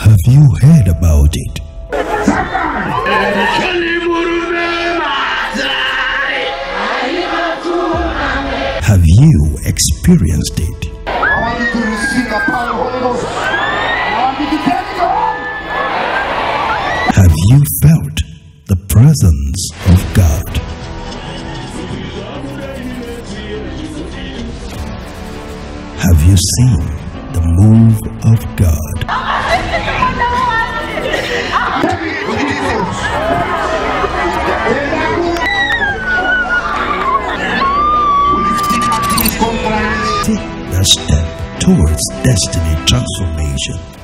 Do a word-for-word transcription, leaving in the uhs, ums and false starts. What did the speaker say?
Have you heard about it? Have you experienced it? I want you to receive the power of the Holy Ghost. I want you to take it on. Have you felt the presence of God? Have you seen the move of God? Take that step towards destiny transformation.